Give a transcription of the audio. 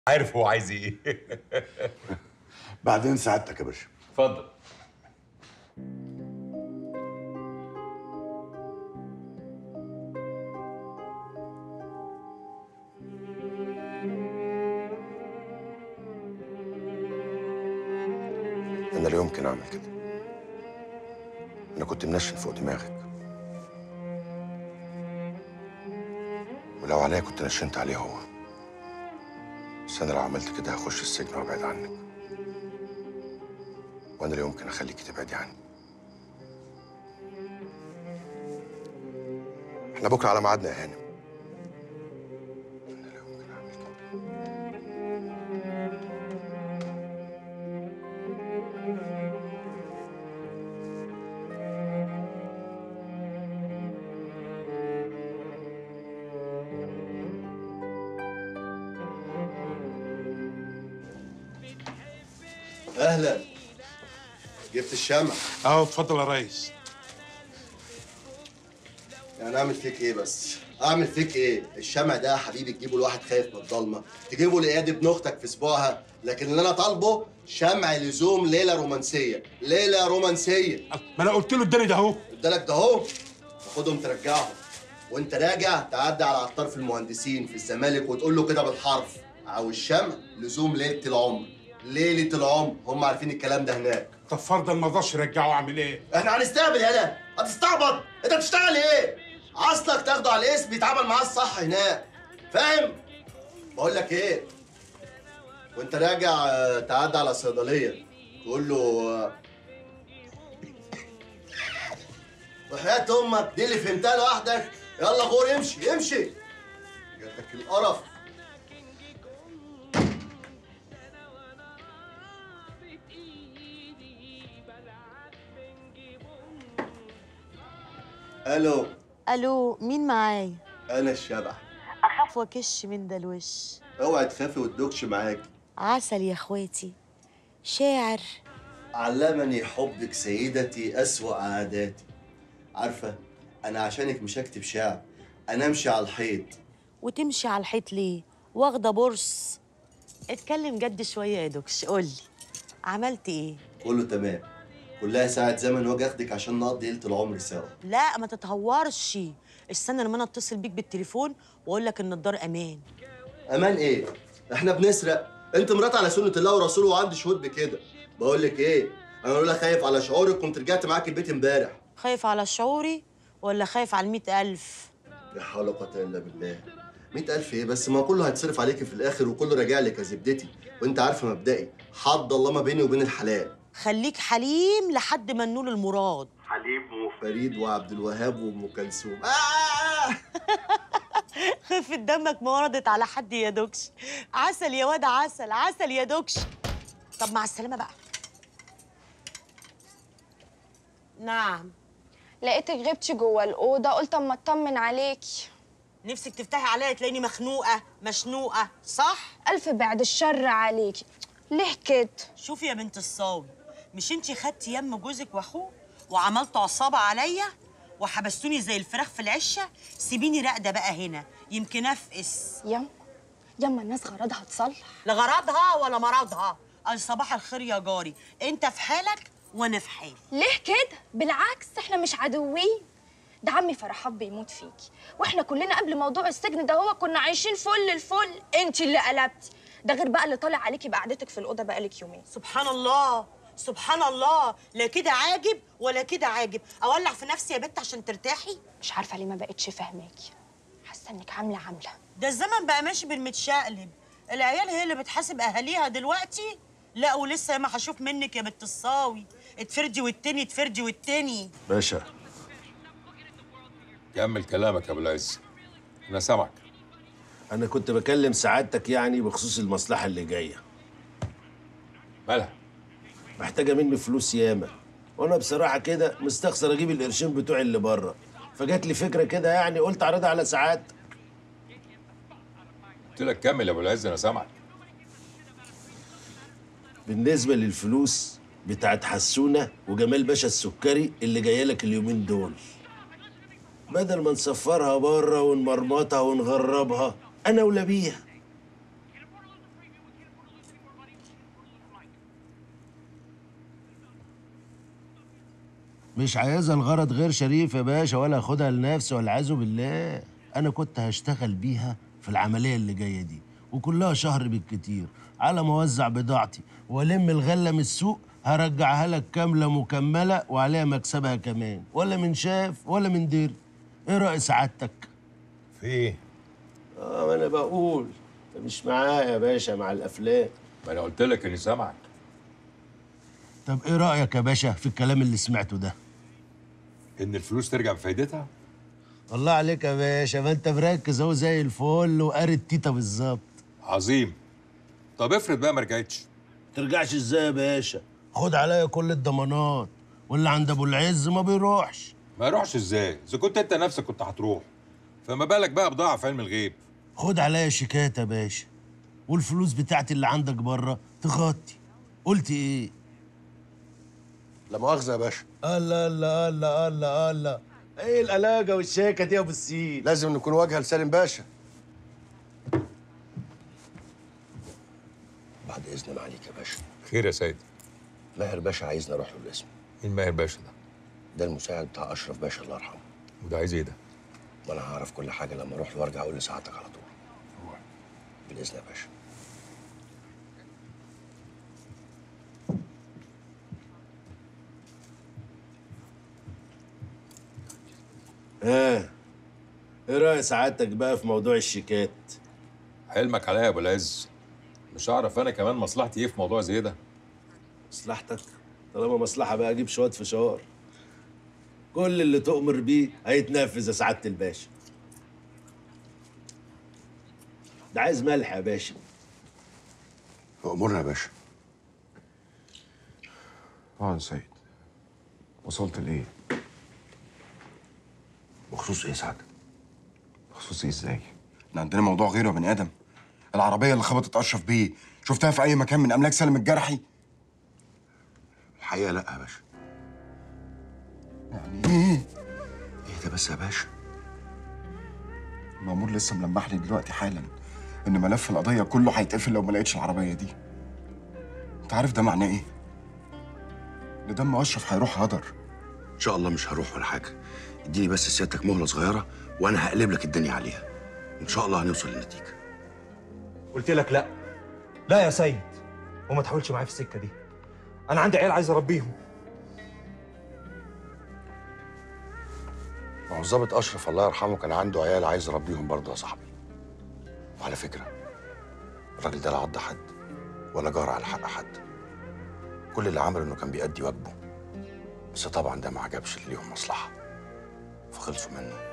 عارف هو عايز ايه. بعدين سعادتك يا باشا. اتفضل. أنا لا يمكن أعمل كده. أنا كنت منشن فوق دماغك، ولو عليا كنت نشنت عليه هو. بس أنا لو عملت كده هخش السجن وأبعد عنك، وأنا لا يمكن أخليكي تبعدي عني. إحنا بكرة على ميعادنا يا هانم. أنا لا يمكن أعمل كده. اهلا. جبت الشمع. اهو اتفضل يا ريس. يعني اعمل فيك ايه بس؟ اعمل فيك ايه؟ الشمع ده يا حبيبي تجيبه لواحد خايف من الضلمه، تجيبه لايادي ابن اختك في اسبوعها، لكن اللي انا طالبه شمع لزوم ليله رومانسيه، ليله رومانسيه. ما انا قلت له اداني ده اهو. ادالك ده اهو، تاخدهم ترجعهم، وانت راجع تعدي على عطار في المهندسين في الزمالك وتقول له كده بالحرف: عاوز شمع لزوم ليله العمر. ليله العمر، هم عارفين الكلام ده هناك. طب فرضا ما رضاش يرجعه اعمل ايه؟ احنا هنستقبل يالا، هتستعبط؟ انت بتشتغل ايه؟ اصلك تاخده على الاسم يتعامل معاه الصح هناك، فاهم؟ بقول لك ايه، وانت راجع تعدي على الصيدليه تقول له وحياة امك دي اللي فهمتها لوحدك. يلا غور، امشي امشي، جاتك القرف. الو. الو، مين معايا؟ انا الشبح. اخاف واكش من ده الوش. اوعي تخافي وتدوكش معاكي. عسل يا اخواتي. شاعر. علمني حبك سيدتي أسوأ عاداتي. عارفة، أنا عشانك مش هكتب شعر، أنا أمشي على الحيط. وتمشي على الحيط ليه؟ واخده بورس. اتكلم جد شويه يا دوكش، قولي عملت ايه؟ كله تمام، كلها ساعة زمن واجي أخدك عشان نقضي ليلة العمر سوا. لا ما تتهورش. استنى لما انا اتصل بيك بالتليفون واقول لك ان الدار امان. أمان إيه؟ إحنا بنسرق؟ أنت مرات على سنة الله ورسوله وعندي شهود بكده. بقول لك إيه، أنا لولا خايف على شعورك كنت رجعت معاك البيت امبارح. خايف على شعوري ولا خايف على 100,000؟ لا حول ولا قوة إلا بالله. 100,000 إيه بس؟ ما كله هيتصرف عليكي في الآخر وكله راجع لك يا زبدتي، وأنت عارفة مبدئي حد الله ما بيني وبين الحلال. خليك حليم لحد ما ننول المراد. حليم وفريد وعبد الوهاب وام كلثوم. خفة دمك ما وردت على حد يا دوكش. عسل يا واد، عسل عسل يا دوكش. طب مع السلامة بقى. نعم. لقيتك غبتي جوه الأوضة، قلت أما أطمن عليكي. نفسك تفتحي عليا تلاقيني مخنوقة مشنوقة، صح؟ ألف بعد الشر عليكي. ليه كده؟ شوفي يا بنت الصاوي، مش انتي خدتي يم جوزك واخوه وعملتوا عصابة عليا وحبستوني زي الفراخ في العشة؟ سيبيني راقدة بقى هنا يمكن افقس. يما الناس غرضها تصلح. لا غرضها ولا مرضها. قال صباح الخير يا جاري، انت في حالك وانا في حالي. ليه كده؟ بالعكس احنا مش عدوين. ده عمي فرحات بيموت فيكي، واحنا كلنا قبل موضوع السجن ده هو كنا عايشين فل الفل. انت اللي قلبتي، ده غير بقى اللي طالع عليكي بقعدتك في الأوضة بقالك يومين. سبحان الله سبحان الله، لا كده عاجب ولا كده عاجب. اولع في نفسي يا بنت عشان ترتاحي. مش عارفة ليه ما بقتش فاهماكي، حاسة انك عاملة. ده الزمن بقى ماشي بالمتشقلب. العيال هي اللي بتحاسب اهاليها دلوقتي. لا ولسه ما هشوف منك يا بنت الصاوي. اتفردي والتاني اتفردي والتاني. باشا كمل كلامك يا ابو العز، انا سامعك. أنا كنت بكلم سعادتك يعني بخصوص المصلحة اللي جاية. مالها؟ محتاجة مني فلوس ياما، وأنا بصراحة كده مستخسر أجيب القرشين بتوعي اللي بره، فجات لي فكرة كده يعني قلت أعرضها على سعادتك. قلت لك كمل يا ابو العز، انا سامعك. بالنسبة للفلوس بتاعت حسونة وجمال باشا السكري اللي جاية لك اليومين دول، بدل ما نسفرها بره ونمرمطها ونغربها، أنا أولى بيها. مش عايزها الغرض غير شريف يا باشا، ولا اخدها لنفسي والعياذ بالله. انا كنت هشتغل بيها في العمليه اللي جايه دي، وكلها شهر بالكتير، على ما اوزع بضاعتي والم الغله من السوق هرجعها لك كامله مكمله وعليها مكسبها كمان، ولا من شاف ولا من دير. ايه راي سعادتك؟ في ايه؟ ما انا بقول أنت مش معايا يا باشا مع الافلام. ما انا قلت لك اني سامعك. طب ايه رايك يا باشا في الكلام اللي سمعته ده؟ ان الفلوس ترجع بفايدتها؟ الله عليك يا باشا، ما انت مركز اهو زي الفل وقاري التيتا بالظبط. عظيم. طب افرض بقى ما رجعتش. ترجعش ازاي يا باشا؟ خد عليا كل الضمانات، واللي عند ابو العز ما بيروحش. ما يروحش ازاي؟ اذا كنت انت نفسك كنت هتروح، فما بالك بقى بضاعه في علم الغيب. خد عليا شيكات يا باشا، والفلوس بتاعتي اللي عندك بره تغطي. قلت ايه؟ لا مؤاخذه يا باشا، الله الله الله الله الله، ايه القلاجه والشيكه دي يا ابو السيد؟ لازم نكون واجهه لسالم باشا. بعد اذن معاليك يا باشا، خير يا سيد. ماهر باشا عايزني اروح له الاسم. مين ماهر باشا ده؟ ده المساعد بتاع اشرف باشا الله يرحمه. وده عايز ايه ده؟ وانا هعرف كل حاجه لما اروح له وارجع اقول لسعادتك على طول. بالاذن يا باشا. ايه راي سعادتك بقى في موضوع الشيكات؟ حلمك عليا يا ابو العز. مش هعرف انا كمان مصلحتي ايه في موضوع زي ده. مصلحتك؟ طالما مصلحه بقى اجيب شويه فشار. كل اللي تؤمر بيه هيتنفذ يا سعاده الباشا. ده عايز ملح يا باشا. امورنا يا باشا. يا سيد، وصلت لايه؟ بخصوص ايه سعادتك؟ بخصوص ايه ازاي؟ احنا عندنا موضوع غيره يا بني ادم. العربيه اللي خبطت اشرف بيه شفتها في اي مكان من املاك سالم الجرحي؟ الحقيقه لا يا باشا. يعني ايه؟ اهدى بس يا باشا. المأمور لسه ملمح لي دلوقتي حالا ان ملف القضيه كله هيتقفل لو ما لقيتش العربيه دي. انت عارف ده معناه ايه؟ ان دم اشرف هيروح هدر. ان شاء الله مش هروح ولا حاجه. اديني بس سيادتك مهله صغيره وانا هقلب لك الدنيا عليها. ان شاء الله هنوصل لنتيجه. قلت لك لا. لا يا سيد، وما تحاولش معايا في السكه دي. انا عندي عيال عايز اربيهم. ما هو الظابط اشرف الله يرحمه كان عنده عيال عايز يربيهم برضه يا صاحبي. وعلى فكره الراجل ده لا عض حد ولا جار على حق حد. كل اللي عمله انه كان بيأدي واجبه، بس طبعا ده ما عجبش اللي ليهم مصلحه فخلصوا منه.